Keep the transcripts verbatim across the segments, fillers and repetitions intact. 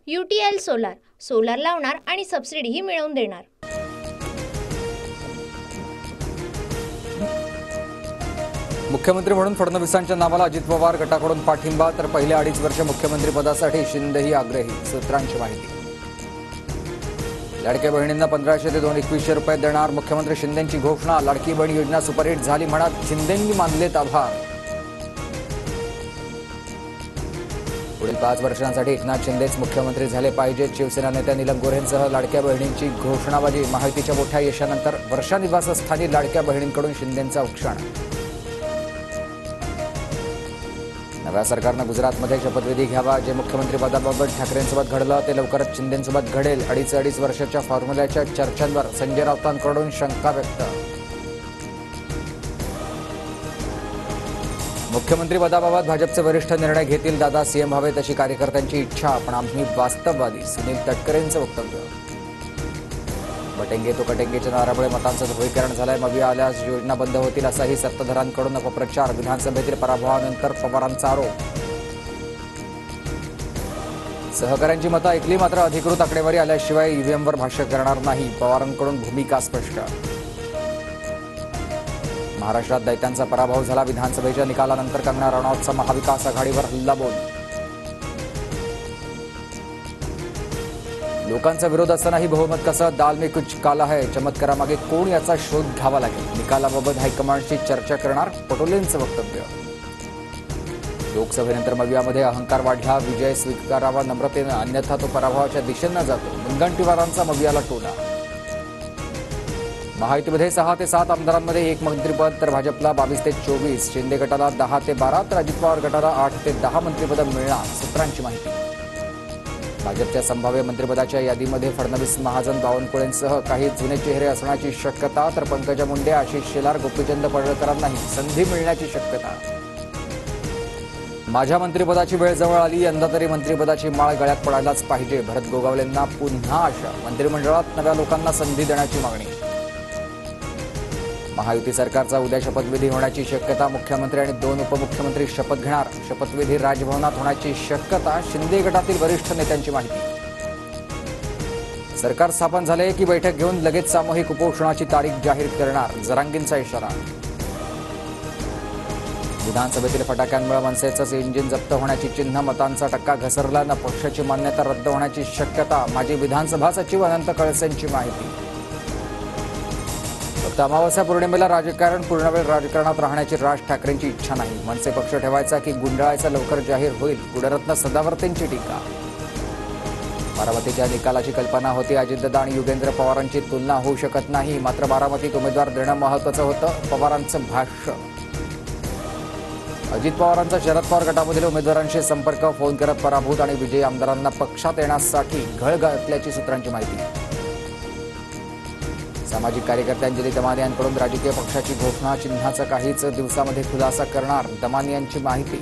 UTL solar solar लावणार आणि सबसिडीही मिळवून देणार। मुख्यमंत्री म्हणून फडणवीसांच्या नावाला अजित पवार गटाकडून पाठिंबा, तर पहिल्या अडीच वर्ष मुख्यमंत्रीपदासाठी शिंदेही आग्रही। सूत्रांची माहिती। लाडक्या बहिणींना पंधराशे ते दोन एकवीसशे रुपये देणार, मुख्यमंत्री शिंदेंची घोषणा। लाडकी बहीण योजना सुपरहिट झाली म्हणत शिंदेंनी मानलेत आभार। पुढील पाच वर्षांसाठी एकनाथ शिंदेच मुख्यमंत्री झाले पाहिजेत। शिवसेना नेत्या नीलम गोऱ्हेंसह लाडक्या बहिणींची घोषणाबाजी। महायुतीच्या मोठ्या यशानंतर वर्षा निवासस्थानी लाडक्या बहिणींकडून शिंदेंचा औक्षण। नव्या सरकारनं गुजरातमध्ये शपथविधी घ्यावा। जे मुख्यमंत्रीपदाबाबत ठाकरेंसोबत घडलं ते लवकरच शिंदेंसोबत घडेल। अडीच अडीच वर्षाच्या फॉर्म्युल्याच्या चर्चांवर संजय राऊतांकडून शंका व्यक्त। मुख्यमंत्रीपदाबाबत भाजपचे वरिष्ठ निर्णय घेतील। दादा सीएम व्हावे तशी कार्यकर्त्यांची इच्छा, पण आम्ही वास्तववादी। सुनील तटकरेंचं वक्तव्य। बटेंगे तो कटेंगेच्या नारामुळे मतांचं ध्रुवीकरण झालंय। मविया आल्यास योजना बंद होतील असाही सत्ताधाऱ्यांकडून अपप्रचार। विधानसभेतील पराभवानंतर पवारांचा आरोप। सहकाऱ्यांची मतं ऐकली, मात्र अधिकृत आकडेवारी आल्याशिवाय ईव्हीएमवर भाष्य करणार नाही। पवारांकडून भूमिका स्पष्ट। महाराष्ट्रात दैत्यांचा पराभव झाला। विधानसभेच्या निकालानंतर कंगना रनौतचा महाविकास आघाडीवर हल्लाबोल। लोकांचा विरोध असतानाही बहुमत कसं? दाल में कुछ काला है। चमत्कारामागे कोण याचा शोध घ्यावा लागेल। निकालाबाबत हायकमांडशी चर्चा करणार, पटोलेंचं वक्तव्य। लोकसभेनंतर मवियामध्ये अहंकार वाढला। विजय स्वीकारावा नम्रतेनं, अन्यथा तो पराभवाच्या दिशेनं जातो। मुनगंटीवारांचा मवियाला टोला। महायुतीमध्ये सहा ते सात आमदारांमध्ये एक मंत्रिपद, तर भाजपला बावीस ते चोवीस। शिंदे गटाला दहा ते बारा, तर अजित पवार गटाला आठ ते दहा मंत्रिपदं मिळणार। सूत्रांची माहिती। भाजपच्या संभाव्य मंत्रिपदाच्या यादीमध्ये फडणवीस, महाजन, बावनकुळेंसह काही जुने चेहरे असण्याची शक्यता, तर पंकजा मुंडे, आशिष शेलार, गोपीचंद पडळकरांनाही संधी मिळण्याची शक्यता। माझ्या मंत्रिपदाची वेळ जवळ आली, यंदा तरी मंत्रिपदाची माळ गळ्यात पडायलाच पाहिजे। भरत गोगावलेंना पुन्हा आशा, मंत्रिमंडळात नव्या लोकांना संधी देण्याची मागणी। महायुती सरकारचा उद्या शपथविधी होण्याची शक्यता। मुख्यमंत्री आणि दोन उपमुख्यमंत्री शपथ घेणार। शपथविधी राजभवनात होण्याची शक्यता। शिंदे गटातील वरिष्ठ नेत्यांची माहिती। सरकार स्थापन झाले की बैठक घेऊन लगेच सामूहिक उपोषणाची तारीख जाहीर करणार। जरांगींचा इशारा। विधानसभेतील फटाक्यांमुळे मनसेचंच इंजिन जप्त होण्याची चिन्ह। मतांचा टक्का घसरल्यानं पक्षाची मान्यता रद्द होण्याची शक्यता। माजी विधानसभा सचिव अनंत कळसेंची माहिती। फक्त अमावस्या पौर्णिमेला राजकारण, पूर्णवेळ राजकारणात राहण्याची राज ठाकरेंची इच्छा नाही। मनसे पक्ष ठेवायचा की गुंडाळायचा लवकर जाहीर होईल। गुणरत्न सदावर्तेंची टीका। बारामतीच्या निकालाची कल्पना होती। अजितदादा आणि युगेंद्र पवारांची तुलना होऊ शकत नाही, मात्र बारामतीत उमेदवार देणं महत्त्वाचं होतं। पवारांचं भाष्य। अजित पवारांचा शरद पवार गटामधील उमेदवारांशी संपर्क, फोन करत पराभूत आणि विजयी आमदारांना पक्षात येण्यासाठी घळ घातल्याची सूत्रांची माहिती। सामाजिक कार्यकर्ते अंजली दमानी यांकडून राजकीय पक्षाची घोषणा। चिन्हाचा काहीच दिवसामध्ये खुलासा करणार। दमानी यांची माहिती।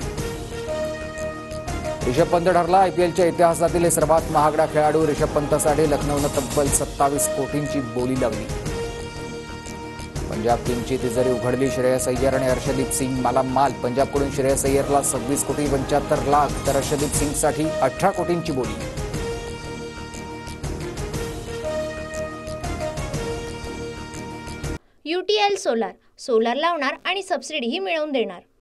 ऋषभ पंत ठरला आयपीएलच्या इतिहासातील सर्वात महागडा खेळाडू। ऋषभ पंतसाठी लखनौनं तब्बल सत्तावीस कोटींची बोली लावली। पंजाब किंगची तिजोरी उघडली। श्रेयस अय्यर आणि हर्षदीप सिंग मालामाल। पंजाबकडून श्रेयस अय्यरला सव्वीस कोटी पंच्याहत्तर लाख, तर हर्षदीप सिंगसाठी अठरा कोटींची बोली। यूटीएल सोलार सोलार लावणार आणि सबसिडीही मिळवून देणार।